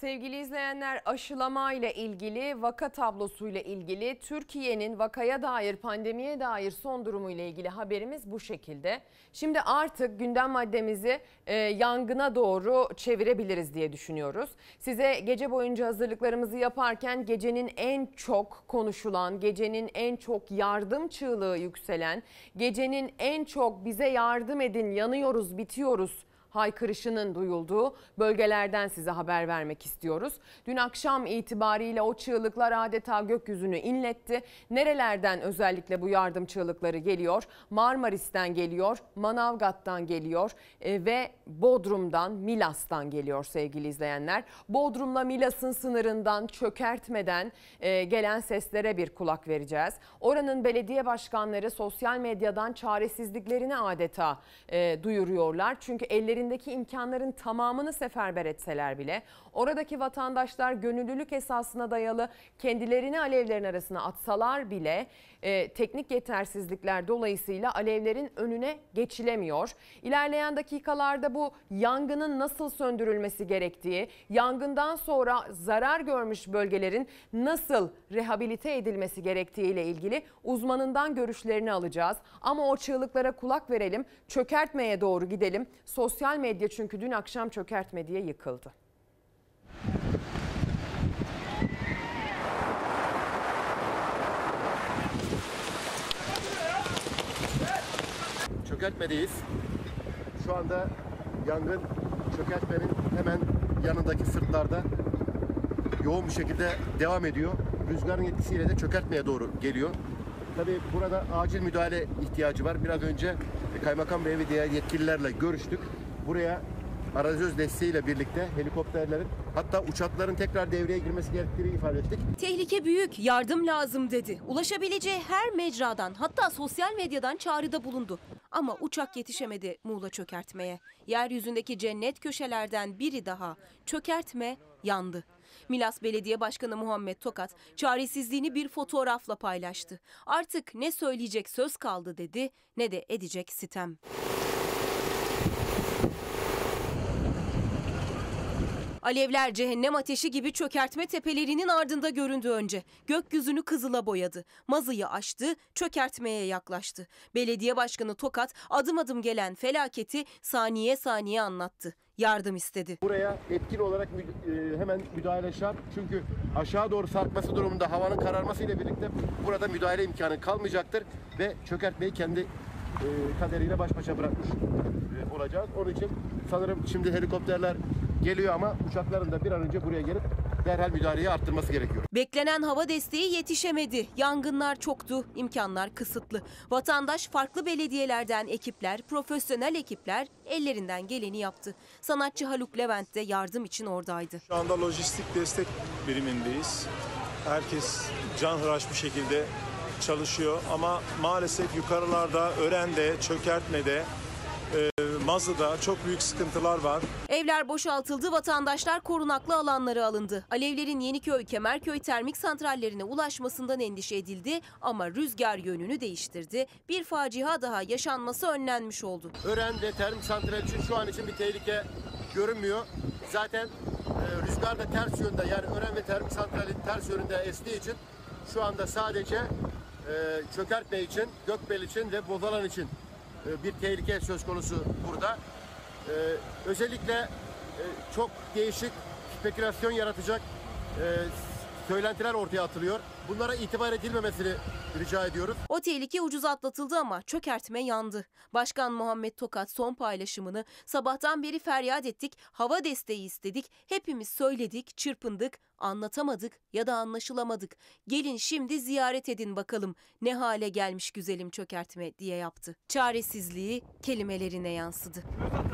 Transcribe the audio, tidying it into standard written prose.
Sevgili izleyenler, aşılama ile ilgili, vaka tablosuyla ilgili, Türkiye'nin vakaya dair, pandemiye dair son durumu ile ilgili haberimiz bu şekilde. Şimdi artık gündem maddemizi yangına doğru çevirebiliriz diye düşünüyoruz. Size gece boyunca hazırlıklarımızı yaparken gecenin en çok konuşulan, gecenin en çok yardım çığlığı yükselen, gecenin en çok bize yardım edin, yanıyoruz, bitiyoruz haykırışının duyulduğu bölgelerden size haber vermek istiyoruz. Dün akşam itibariyle o çığlıklar adeta gökyüzünü inletti. Nerelerden özellikle bu yardım çığlıkları geliyor? Marmaris'ten geliyor, Manavgat'tan geliyor ve Bodrum'dan, Milas'tan geliyor sevgili izleyenler. Bodrum'la Milas'ın sınırından, çökertmeden gelen seslere bir kulak vereceğiz. Oranın belediye başkanları sosyal medyadan çaresizliklerini adeta duyuruyorlar. Çünkü ellerindeki imkanların tamamını seferber etseler bile oradaki vatandaşlar gönüllülük esasına dayalı kendilerini alevlerin arasına atsalar bile teknik yetersizlikler dolayısıyla alevlerin önüne geçilemiyor. İlerleyen dakikalarda bu yangının nasıl söndürülmesi gerektiği, yangından sonra zarar görmüş bölgelerin nasıl rehabilite edilmesi gerektiği ile ilgili uzmanından görüşlerini alacağız. Ama o çığlıklara kulak verelim, çökertmeye doğru gidelim. Sosyal medya çünkü dün akşam çökertme diye yıkıldı. Çökertmedeyiz. Şu anda yangın çökertmenin hemen yanındaki sırtlarda yoğun bir şekilde devam ediyor. Rüzgarın etkisiyle de çökertmeye doğru geliyor. Tabii burada acil müdahale ihtiyacı var. Biraz önce Kaymakam Bey ve diğer yetkililerle görüştük. Buraya arazöz desteğiyle birlikte helikopterlerin, hatta uçakların tekrar devreye girmesi gerektiğini ifade ettik. Tehlike büyük, yardım lazım dedi. Ulaşabileceği her mecradan, hatta sosyal medyadan çağrıda bulundu. Ama uçak yetişemedi Muğla çökertmeye. Yeryüzündeki cennet köşelerden biri daha, çökertme yandı. Milas Belediye Başkanı Muhammet Tokat çaresizliğini bir fotoğrafla paylaştı. Artık ne söyleyecek söz kaldı dedi, ne de edecek sitem. Alevler cehennem ateşi gibi çökertme tepelerinin ardında göründü önce. Gökyüzünü kızıla boyadı. Mazıyı aştı, çökertmeye yaklaştı. Belediye Başkanı Tokat adım adım gelen felaketi saniye saniye anlattı. Yardım istedi. Buraya etkin olarak hemen müdahale şart. Çünkü aşağı doğru sarkması durumunda havanın kararmasıyla birlikte burada müdahale imkanı kalmayacaktır. Ve çökertmeyi kendi kaderiyle baş başa bırakmış olacağız. Onun için sanırım şimdi helikopterler geliyor ama uçakların da bir an önce buraya gelip derhal müdahaleyi arttırması gerekiyor. Beklenen hava desteği yetişemedi. Yangınlar çoktu, imkanlar kısıtlı. Vatandaş farklı belediyelerden ekipler, profesyonel ekipler ellerinden geleni yaptı. Sanatçı Haluk Levent de yardım için oradaydı. Şu anda lojistik destek birimindeyiz. Herkes canhıraş bir şekilde çalışıyor ama maalesef yukarılarda, Ören'de, Çökertme'de, Mazı'da çok büyük sıkıntılar var. Evler boşaltıldı, vatandaşlar korunaklı alanlara alındı. Alevlerin Yeniköy, Kemerköy termik santrallerine ulaşmasından endişe edildi ama rüzgar yönünü değiştirdi. Bir facia daha yaşanması önlenmiş oldu. Ören ve termik santral için şu an için bir tehlike görünmüyor. Zaten rüzgar da ters yönde, yani Ören ve termik santralin ters yönünde estiği için şu anda sadece çökertme için, Gökbel için ve Bozalan için bir tehlike söz konusu burada. Özellikle çok değişik, spekülasyon yaratacak söylentiler ortaya atılıyor. Bunlara itibar edilmemesini rica ediyoruz. O tehlike ucuz atlatıldı ama çökertme yandı. Başkan Muhammed Tokat son paylaşımını sabahtan beri feryat ettik, hava desteği istedik, hepimiz söyledik, çırpındık, anlatamadık ya da anlaşılamadık. Gelin şimdi ziyaret edin bakalım ne hale gelmiş güzelim çökertme diye yaptı. Çaresizliği kelimelerine yansıdı.